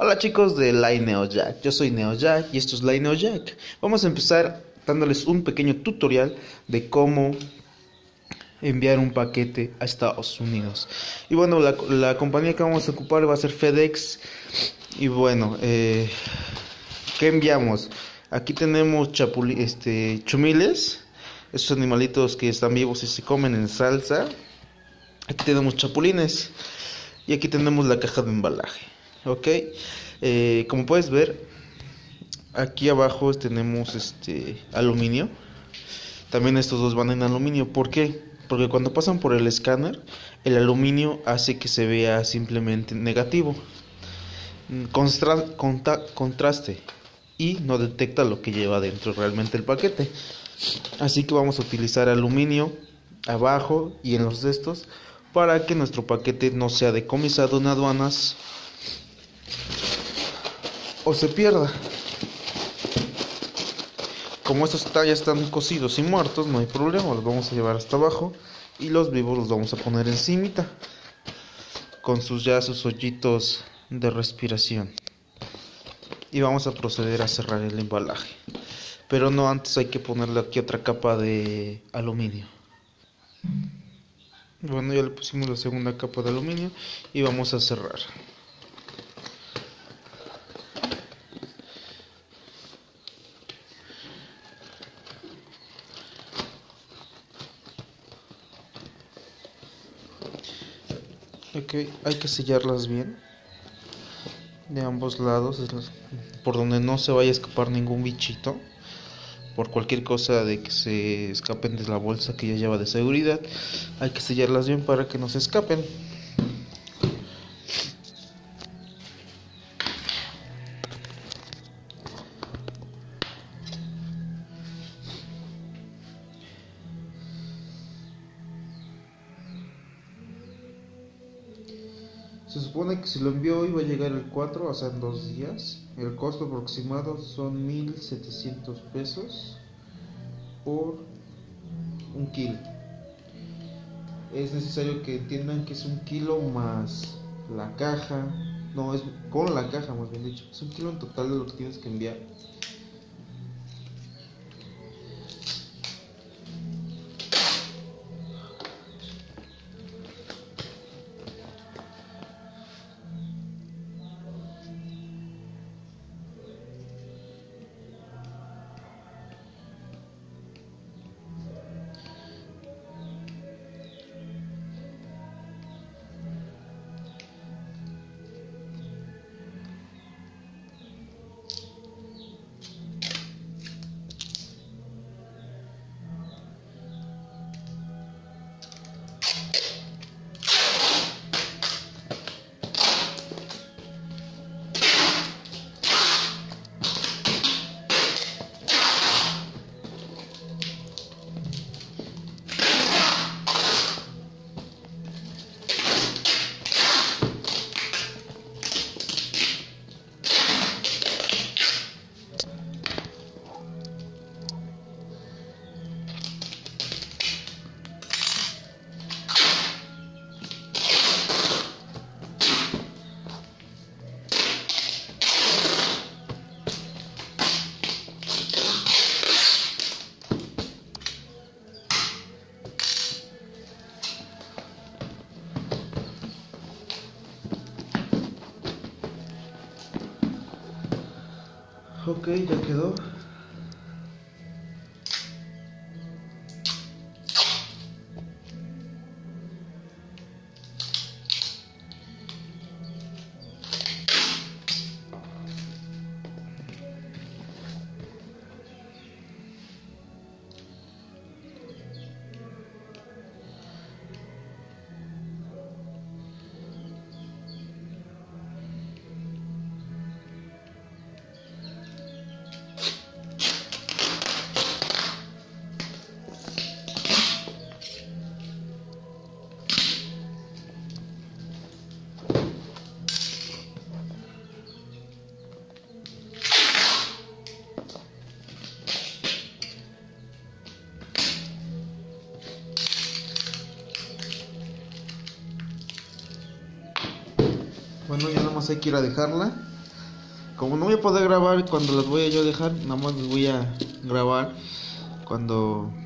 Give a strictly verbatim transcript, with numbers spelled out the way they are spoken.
Hola chicos de LineoJack, yo soy NeoJack y esto es LineoJack. Vamos a empezar dándoles un pequeño tutorial de cómo enviar un paquete a Estados Unidos. Y bueno, la, la compañía que vamos a ocupar va a ser FedEx. Y bueno, eh, ¿qué enviamos? Aquí tenemos chapuli, este, chumiles, esos animalitos que están vivos y se comen en salsa. Aquí tenemos chapulines y aquí tenemos la caja de embalaje. Ok, eh, como puedes ver, aquí abajo tenemos este aluminio. También estos dos van en aluminio. ¿Por qué? Porque cuando pasan por el escáner, el aluminio hace que se vea simplemente negativo, Constra contra contraste, y no detecta lo que lleva dentro realmente el paquete. Así que vamos a utilizar aluminio abajo y en los de estos para que nuestro paquete no sea decomisado en aduanas o se pierda. Como estos ya están cocidos y muertos, no hay problema, los vamos a llevar hasta abajo y los vivos los vamos a poner encimita con sus ya sus hoyitos de respiración. Y vamos a proceder a cerrar el embalaje, pero no, antes hay que ponerle aquí otra capa de aluminio. Bueno, ya le pusimos la segunda capa de aluminio y vamos a cerrar. Ok, hay que sellarlas bien de ambos lados, por donde no se vaya a escapar ningún bichito, por cualquier cosa de que se escapen de la bolsa que ya lleva de seguridad. Hay que sellarlas bien para que no se escapen. Se supone que si lo envío hoy va a llegar el cuatro, o sea en dos días. El costo aproximado son mil setecientos pesos por un kilo. Es necesario que entiendan que es un kilo más la caja. No, es con la caja, más bien dicho. Es un kilo en total de lo que tienes que enviar. Ok, ya quedó. Bueno, ya nada más hay que ir a dejarla como no voy a poder grabar cuando las voy a yo dejar, nada más les voy a grabar cuando